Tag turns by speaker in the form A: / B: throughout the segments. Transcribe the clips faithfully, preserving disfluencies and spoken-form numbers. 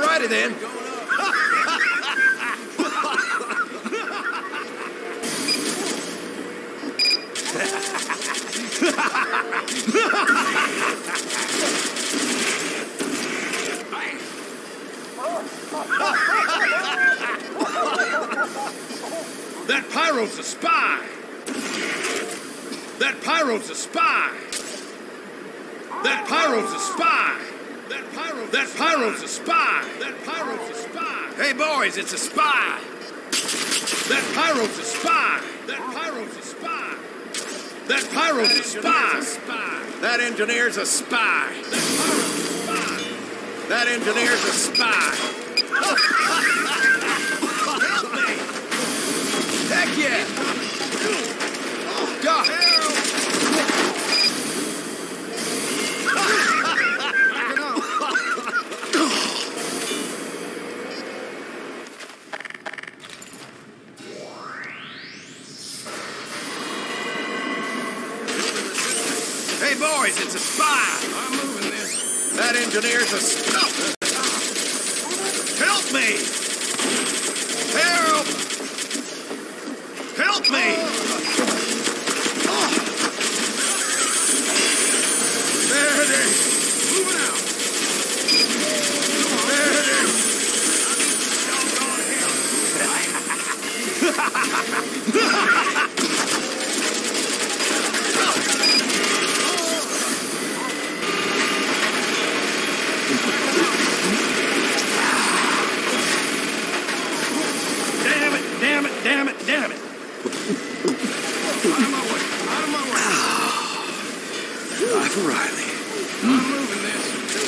A: righty then.
B: That pyro's a spy! That pyro's a spy! That pyro's a spy! That pyro that pyro's a spy! That pyro's a spy!
A: Hey boys, it's a spy!
B: That pyro's a spy! That pyro's a spy! That pyro's a spy!
A: That engineer's a spy!
B: That engineer's a spy!
A: That engineer's a spy! Help me! Heck yeah! God! Hey boys, it's a spy!
B: I'm moving this.
A: That engineer's a spy! Help me! Help! Help me! Oh. There it is!
B: Moving out.
A: There it is!
B: Damn it, damn it, damn it, damn it. Out of my way, out of my way.
A: Life O'Reilly.
B: I'm moving this.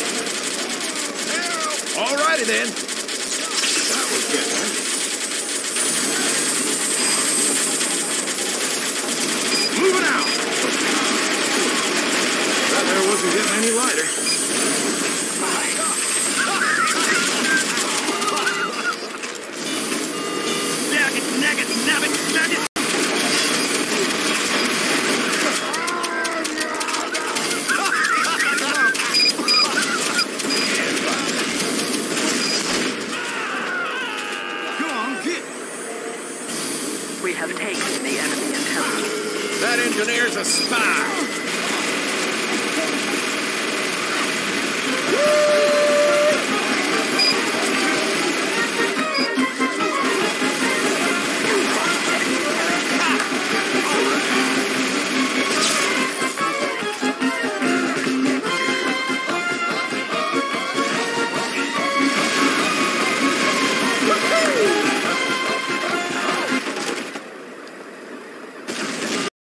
A: All righty then.
B: That was good, huh? Moving out.
A: That there wasn't getting any lighter.
B: Nugget, nugget, nugget, nugget. Go on, get.
C: We have taken the enemy intelligence.
A: That engineer's a spy!